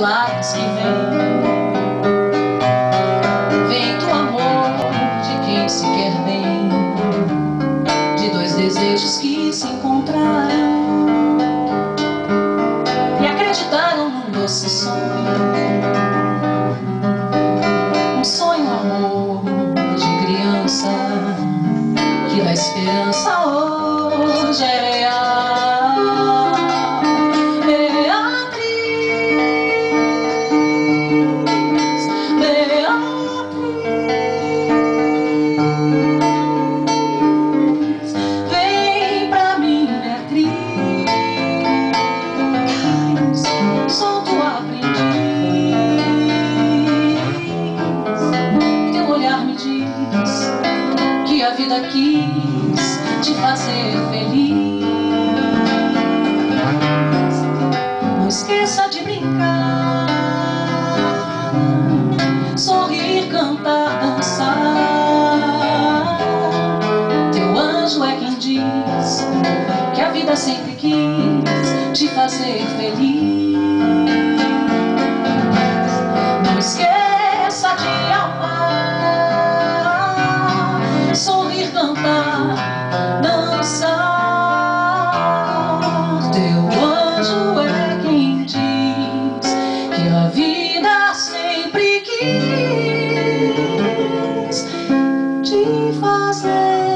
milagres que vem do amor de quem se quer bem, de dois desejos que se encontraram e acreditaram num doce sonho, um sonho, amor de criança que dá esperança. Hoje é real. Vem pra mim, Beatriz, sou tua aprendiz. Teu olhar me diz que a vida quis te fazer feliz. Não esqueça de brincar, sorrir, cantar, dançar. Teu anjo é quem diz que a vida sempre quis te fazer feliz. Não esqueça de amar, sorrir, cantar, dançar. Teu anjo é quem diz que a vida sempre quis te fazer